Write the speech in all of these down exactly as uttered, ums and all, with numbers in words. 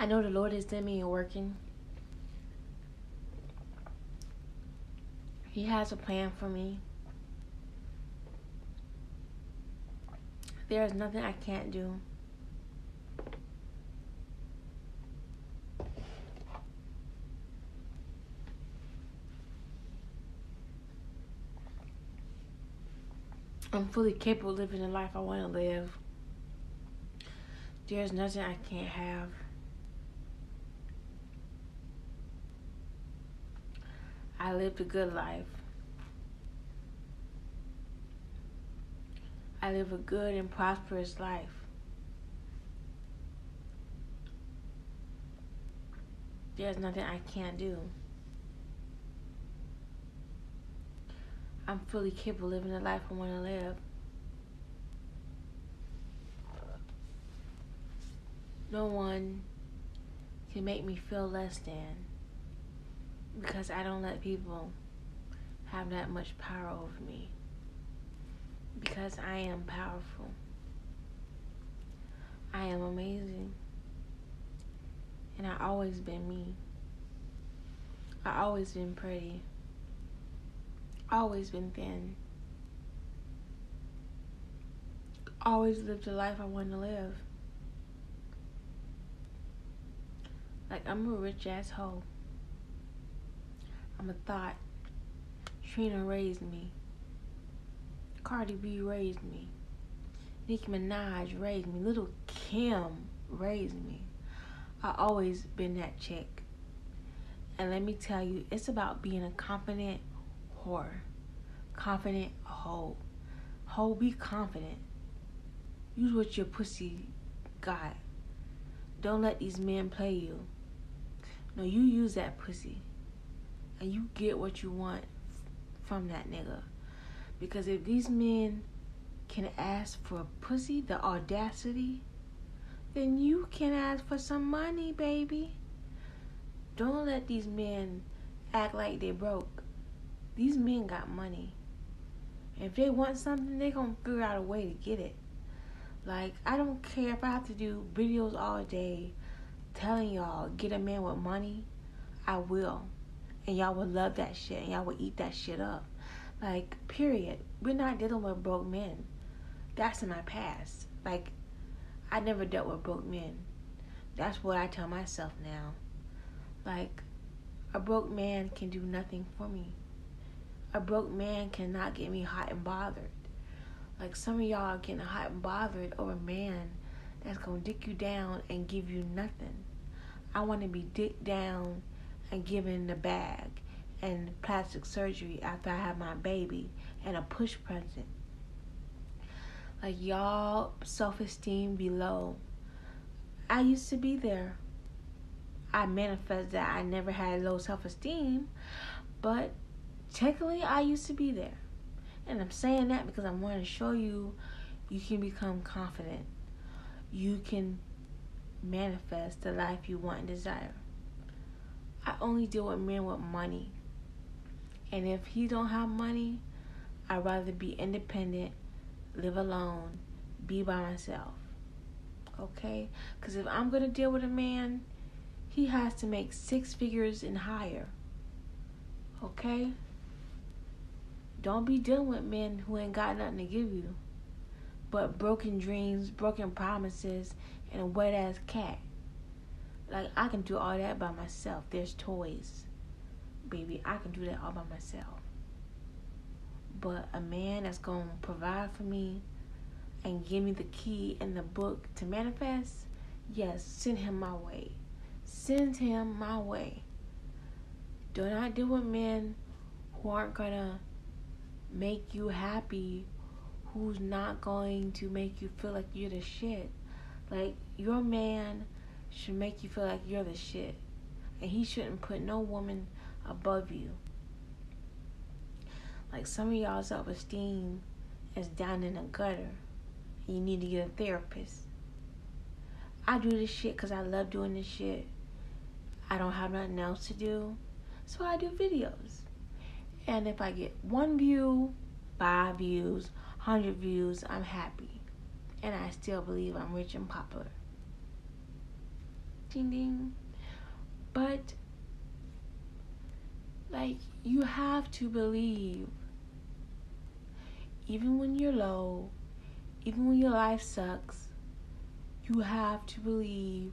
I know the Lord is in me and working. He has a plan for me. There is nothing I can't do. I'm fully capable of living the life I want to live. There's nothing I can't have. I lived a good life. I live a good and prosperous life. There's nothing I can't do. I'm fully capable of living the life I want to live. No one can make me feel less than, because I don't let people have that much power over me, because I am powerful. I am amazing, and I always been me. I always been pretty. Always been thin. Always lived the life I wanted to live. Like, I'm a rich ass hoe. I'm a thought. Trina raised me. Cardi B raised me. Nicki Minaj raised me. Little Kim raised me. I always been that chick. And let me tell you, it's about being a confident whore. Confident hoe. Hoe, be confident. Use what your pussy got. Don't let these men play you. No, you use that pussy. And you get what you want from that nigga. Because if these men can ask for pussy, the audacity, then you can ask for some money, baby. Don't let these men act like they broke. These men got money. If they want something, they gonna figure out a way to get it. Like, I don't care if I have to do videos all day telling y'all, get a man with money, I will. And y'all will love that shit, and y'all will eat that shit up. Like, period. We're not dealing with broke men. That's in my past. Like, I never dealt with broke men. That's what I tell myself now. Like, a broke man can do nothing for me. A broke man cannot get me hot and bothered. Like, some of y'all are getting hot and bothered over a man that's gonna dick you down and give you nothing. I want to be dicked down and given the bag and plastic surgery after I have my baby and a push present. Like, y'all self-esteem be low. I used to be there. I manifest that I never had low self-esteem, but technically I used to be there. And I'm saying that because I want to show you you can become confident. You can manifest the life you want and desire. I only deal with men with money. And if he don't have money, I'd rather be independent, live alone, be by myself. Okay? Because if I'm going to deal with a man, he has to make six figures and higher. Okay? Don't be dealing with men who ain't got nothing to give you but broken dreams, broken promises, and a wet-ass cat. Like, I can do all that by myself. There's toys. Baby, I can do that all by myself. But a man that's going to provide for me and give me the key and the book to manifest, yes, send him my way. Send him my way. Do not deal with men who aren't going to make you happy, who's not going to make you feel like you're the shit. Like, your man should make you feel like you're the shit. And he shouldn't put no woman above you. Like, some of y'all self-esteem is down in the gutter. And you need to get a therapist. I do this shit because I love doing this shit. I don't have nothing else to do. So I do videos. And if I get one view, five views, hundred views, I'm happy. And I still believe I'm rich and popular. ding ding. But like, you have to believe, even when you're low, even when your life sucks, you have to believe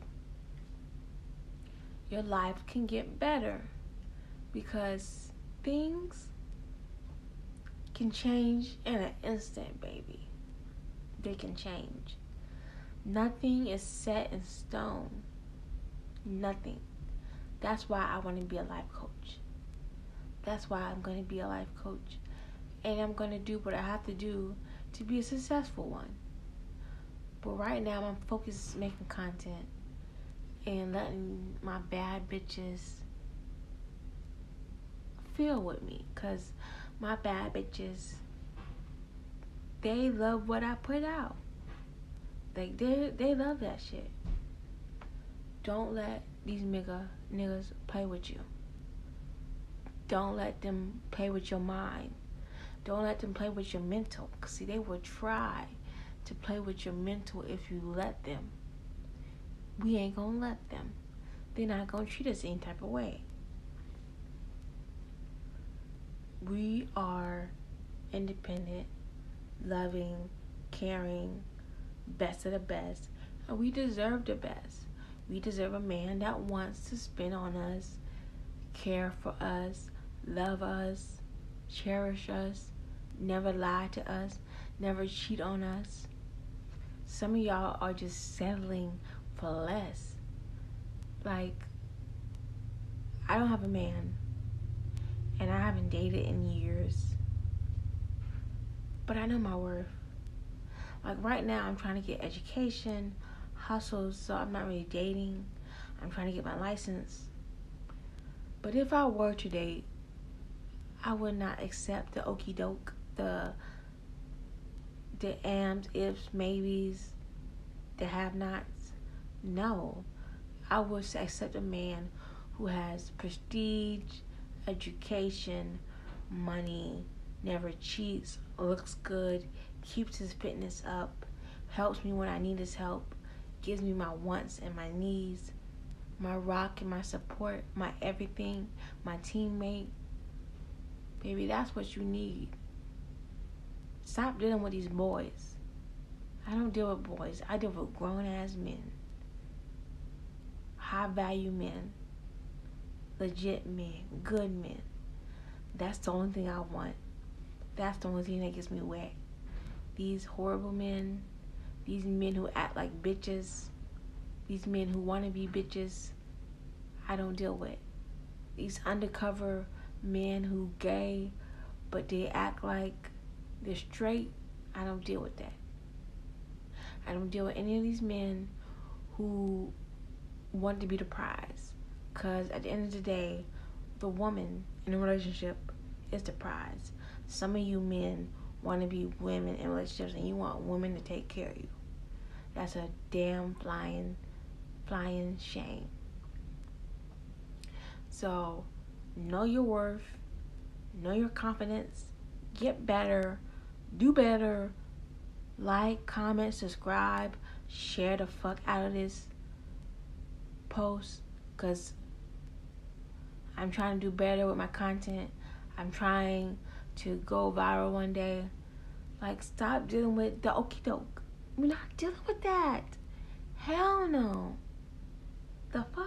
your life can get better, because things can change in an instant, baby. They can change. Nothing is set in stone. Nothing. That's why I want to be a life coach. That's why I'm going to be a life coach. And I'm going to do what I have to do to be a successful one. But right now, I'm focused making content and letting my bad bitches feel with me. Because my bad bitches, they love what I put out. Like, they they love that shit. Don't let these nigga niggas play with you. Don't let them play with your mind. Don't let them play with your mental. Cause see, they will try to play with your mental if you let them. We ain't gonna let them. They're not gonna treat us any type of way. We are independent, loving, caring, best of the best, and we deserve the best. We deserve a man that wants to spend on us, care for us, love us, cherish us, never lie to us, never cheat on us. Some of y'all are just settling for less. Like, I don't have a man, and I haven't dated in years, but I know my worth. Like, right now, I'm trying to get education, hustles, so I'm not really dating. I'm trying to get my license. But if I were to date, I would not accept the okie doke, the the ams, ifs, maybes, the have-nots. No, I would accept a man who has prestige, education, money, never cheats, looks good, keeps his fitness up, helps me when I need his help, gives me my wants and my needs, my rock and my support, my everything, my teammate. Baby, that's what you need. Stop dealing with these boys. I don't deal with boys. I deal with grown-ass men. High-value men. Legit men. Good men. That's the only thing I want. That's the only thing that gets me wet. These horrible men, these men who act like bitches, these men who want to be bitches, I don't deal with. These undercover men who gay, but they act like they're straight, I don't deal with that. I don't deal with any of these men who want to be the prize. Because at the end of the day, the woman in a relationship is the prize. Some of you men want to be women in relationships and you want women to take care of you. That's a damn flying, flying shame. So, know your worth, know your confidence, get better, do better, like, comment, subscribe, share the fuck out of this post, because I'm trying to do better with my content. I'm trying to go viral one day. Like, stop dealing with the okie doke. We're not dealing with that. Hell no. The fuck?